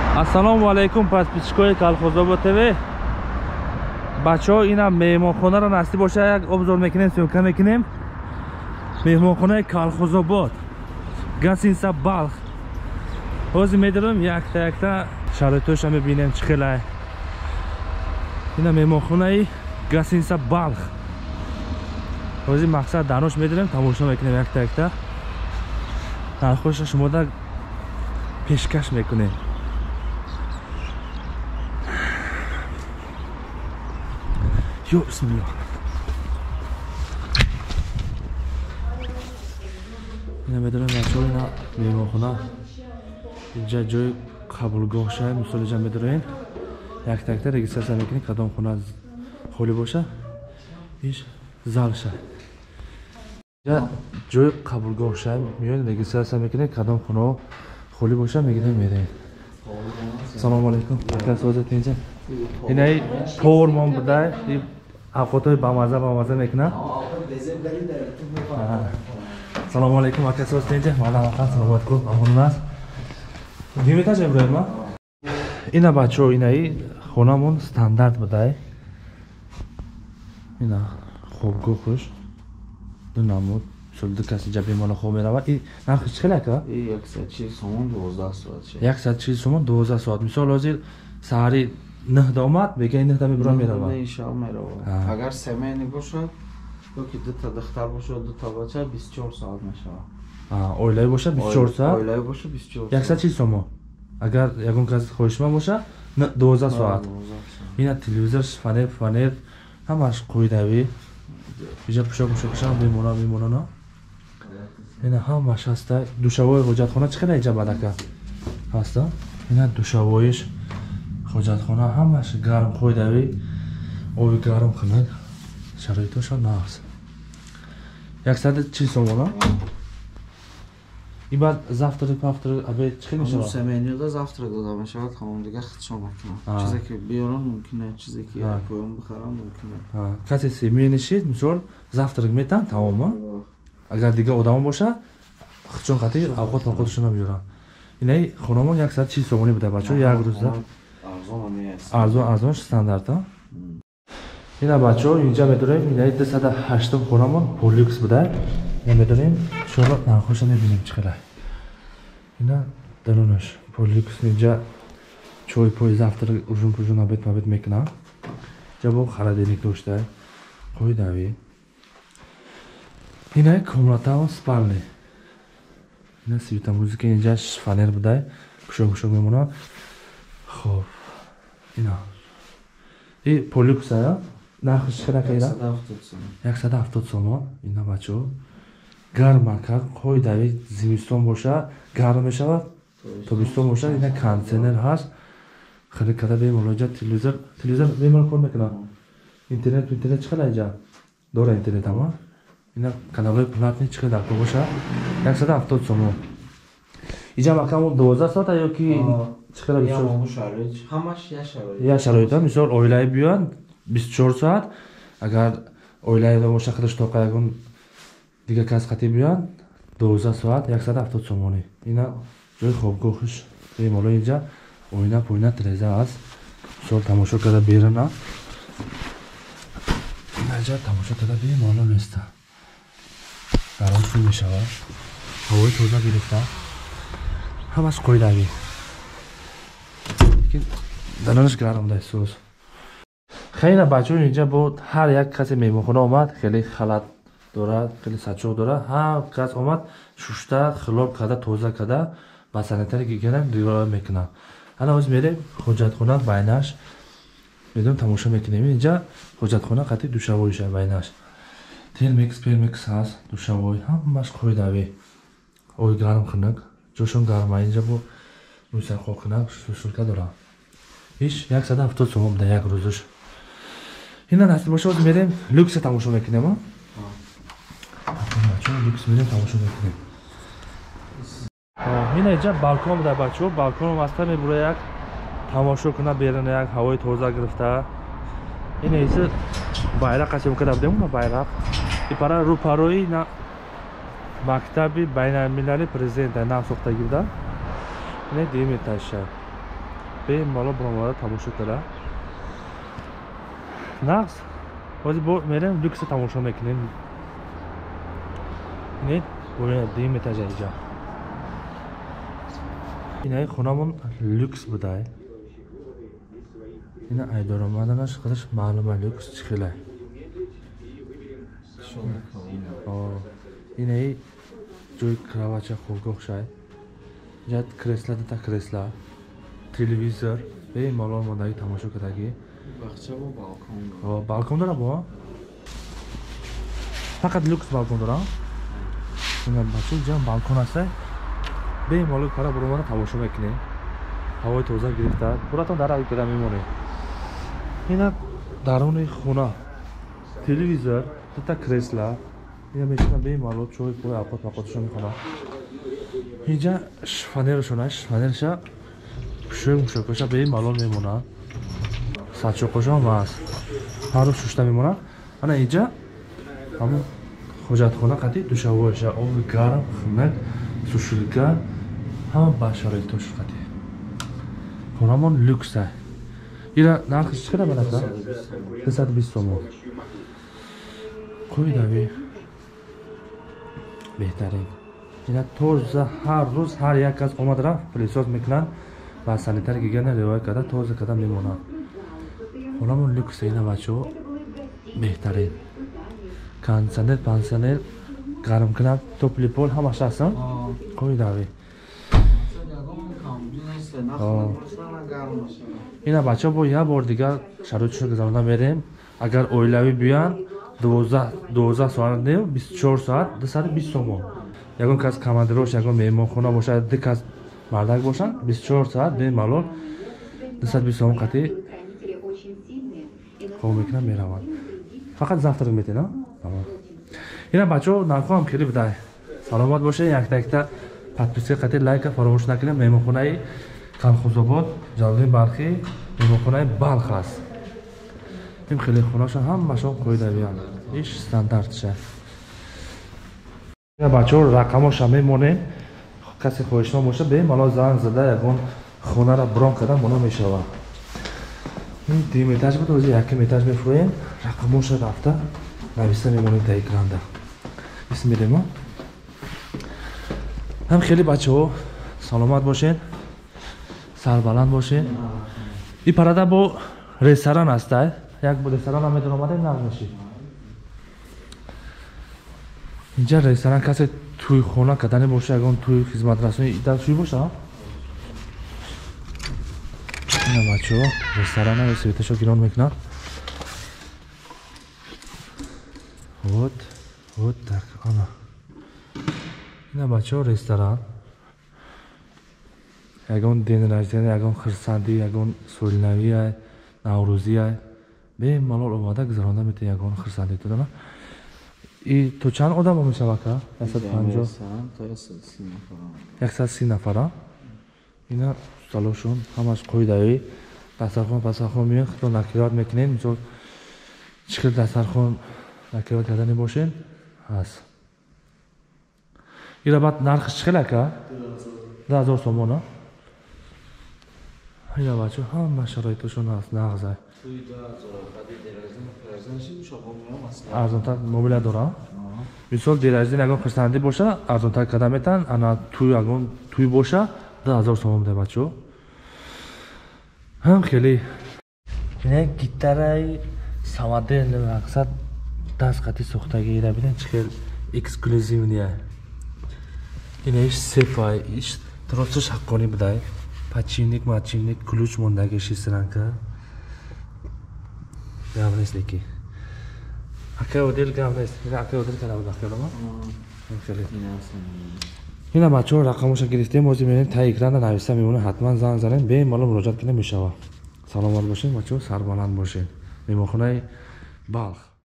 Assalomu alaykum подписчикои Колхозобод ТВ. Бачаҳо ина меҳмонхонаро насти боша як обзор мекунем, сёмка мекунем. Меҳмонхонаи Колхозобод, Гостиница Балх. Ҳозир медарем якта шароитошро мебинем чӣ хелай. Ина меҳмонхонаи Гостиница Балх. Ҳозир мақсад данош медарем, тамошо мекунем якта. нархошро шумода пешкаш мекунем. Yo, bismillah. Ина медарем бачаҳо ина меҳмонхона инҷа ҷои қабулгоҳ шай мисол инҷа медарем якта регистрация мекунем кадом хона холӣ боша иш зал шай инҷа ҷои қабулгоҳ шай меёем регистрация мекунем кадом хона холӣ боша мегирем мерем. Салому алейкум. Акасозат инҷа инаи повармон будай авқотҳои бамаза мекунад. Салому алейкум акасоз тенҷа мадам ақан саломат кун амон аст. Диметаж иброҳим ма. Ина бачаҳо инаи хонамон стандарт будай. Ина хобгоҳш ду намуд мисол ду каси ҷа бемора хоб меравад. И нархи чӣ хел ака? 140 сомон 12 соат. 140 сомон 12 соат. Мисол ҳозир саҳари 9 да омад, бегаи 9 да мебурам меравад. Не шам меравад. Агар семейни бошад, yoki duta духтар бошад, дута бача 24 соат мешавад. Оилаи бошад 24 соат. Оилаи бошад 24. 140 сомон. Агар ягон кас хоҳишманд боша 12 соат. Ина телевизор, фанер ҳамаш қоидави. Иҷа пушок бемона. Ина ҳамаш ҳаста. Душавои ҳоҷатхона чӣ хеле иҷа бадака? Ҳаста? Ина душавоиш ҳоҷатхона ҳамаш гарм қоидави. Оби гарм қилад. Шароитошо нағз. 140 сомон. И баъд завтра обед чӣ мешавад? Семейнида завтра дода мешавад, ҳамон дига худшон мекунад. Чизе ки биёрон мумкин аст, чизе ки поём бихарам мумкин аст. Касе семейни шид, мисол завтра метан тамома. Агар дига одам боша, худшон хати авқотшона биёрам. Инаи хонамон 140 сомони буда бачаҳо як рӯзда. Арзон стандарт. Ина бачаҳо инҷа медорем инаи 280 хонамон полюкс буда. Ина медорем иншоалло нархоша мебинем чӣ хелай. Ина даронаш полюкс инҷа чой пой завтра ужун обед мекунам. Инҷа бо холодильник доштай қоидави. Инаи комнатаон спальни. Ина свита музыка инҷа фанер будай кушок мемонад. Хоб. Ина. И полюкс ая. Нархи чӣ хелай кайда? 170 сомон. Ина бачаҳо гармака қоидави зимистон боша гарм мешавад. Тобистон боша ина кондитсионер ҳаст. Хеле када бемалол ҷа телевизор бемалол кор мекунад. Интернет чӣ хелай ҷа? Дора интернет ама. Ина каналҳои платни чӣ хелай дар боша? 170 сомон. Иҷа макамон 12 соат ёки чӣ хелай бисёр? Ҳамаш я шароит. Я шароит. Мисол оилаи биёянд 24 соат. Агар оилаи боша худаш тоқа ягон дига кас хати биёянд 12 соат 170 сомони. Ина ҷои хобгоҳш бемалол инҷа оина тиреза аст. Мисол тамошо карда берана. Ина ҷа тамошо карда бемалол неста. Гарм шуд мешавад. ҳавои тоза гирифта. ҳамаш қоидави. Лекин даронаш гарм дай сӯз. Хеле бачаҳо инҷа бо ҳар як касе меҳмонхона омад, хеле халат дорад, хеле сачоқ дорад. Ҳар кас омад шушта, хилоб карда, тоза карда, ба санитария гигиена риоя мекунад. Ҳана ҳозир мерем ҳоҷатхона байнаш. Медон тамошо мекунем. Инҷа ҳоҷатхона қати душавоиш байнаш. Телмекс, пелмекс ҳаст, душавои ҳамаш қоидави. Оби гарм қилнак, ҷошон гарма инҷа бо мусахо қилнак, шушурка дорад. Иш 170 сомон буда як рӯзаш. Ина насиб боша ҳозир мерем люкс тамошо мекунем. Люкс мерем тамошо мекунем. Ина иҷа балкон буда бачаҳо, балкон васта мебура як тамошо кунад берана як ҳавои тоза гирифта. Ина иса байрақ асем када будем на байрақ. И пара рӯпарои на мактаби байналмилали президент на сохта гирда. Не диметаша. bemalol biromonlar tomosha qiladi. Narx hozir bu meram lyuks tomosha mekinam. Ne? Buraya deyim etajayca. Yine xonamın lyuks buday. Yine aydoramadana chiqish ma'luma lyuks chiqilay. Yine joy kravacha qo'lga o'xshay. Jat kreslada kresla, televizor bemalol modagi tomosha qiladi. Baqcha bu balkon. Balkonda bu. Faqat lyuks balkonda. Shunga bachujam balkon asa. Bemalol qarab biromarni tomosha qilgan. Havo toza girifta. Buradan daraxt qilib memori. Yine daruni xona. Televizor, bitta kresla. Yine meshina bemalol choy qo'y apot paqotishim xona. Hija shfaner shonash, shfanersha kushum ko'sha bemalol memona. Sacho qo'sha emas. Har shushta memona. Ana hija ham hojatxona qati dushavosha, ob garam, xunnak, sushilka, hamma basharoit to'sh qati. Xonamon lyuksa. Ira narxi chiqadi mana bu. 220 so'm. Qo'ydavi. Behtarin. Yine toza har roz har yakas omadra plisot meklan va sanitar gigana rivoyat kada toza kada memona. Xonamon lyuks ina bacho behtarin. Kansaner pansaner garam knap topli pol hamash asan. Qo'ydavi. Ina bacho bu ya bor diga sharoitni guzarondan berem. Agar oilaviy buyan 12 soat ne 24 soat 220 so'm. Yagon kas komandirosh, yagon mehmonxona bo'lsa, dikas mardak bo'lsa, 24 soat bemalol 220 so'm qati qo'mikdan beraman. Faqat zavtrak metina. Tamam. Yana bacho narxi ham kelib buday. Salomat bo'ling, yaktakda podpiska qati, like, faromush naqiling. Mehmonxonai Kolxozobod, Jalolin Barxi, mehmonxonai Balxas. Tim xili xonasha hammasi qo'ydabiyan. Ish standartcha. Ya bachor raqamosha memone kasi xo'ishma bo'lsa bemalol zang zada yagon xonara bron qadam buni meshava. Men dim etaj bu o'zi yakim etaj mefroyen raqamosha rafta navista memone ta ekranda. Bismillah. Ham xeli bacho salomat bo'ling. Sarbaland bo'ling. I parada bu restoran asta. Yak bu restoran ham metronomada nazmishi. Inja restoran kase to'y xona qadani bo'lsa, agon to'y xizmat rasmiy ida shu bo'lsa. Mana bacho restoranni sveta shogiron mekna. Вот так, ana. Mana bacho restoran. Agon din rajdan, agon xirsandi, agon so'lnaviy, Navro'ziy. Bemalol omada guzarondan meta agon xirsandi tudana. I to چند آدم رو میشه وکا؟ 150 تا 130 نفر. اینا سالوشون همش قویدایی دسترخوان میان خیلی نکرات میکنین میتون چکل دسترخوان نکرات کردنی باشین هست. اینا بعد نرخش چکله که؟ 10,000 سومونه. اینا بچه همه شرایطشون هست نغزه. Arzontar mobilya dora. Misol derajdan agar xirsandi bo'lsa, arzontar qadam etan, ana to'y bo'lsa, 10,000 so'm deb bacho. Ham xeli. Yine gitaray samadel maqsad dasqati soxtaga ira bilan chiqil ekskluzivniya. Yine ish sefay, ish trotsish haqqoni biday. Pachinnik, ключ mondagi shistranka. Gavnesliki. Aka odel gavnes. Aka odel kanal bakıyorum ama. Yine bacho raqamosha giriftem o'zi meni ta ekranda navisam uni hatman zang zaring bemalol murojaat qilib mishava. Salomat bo'ling bacho, sarbaland bo'ling. Mehmonxonai Balx.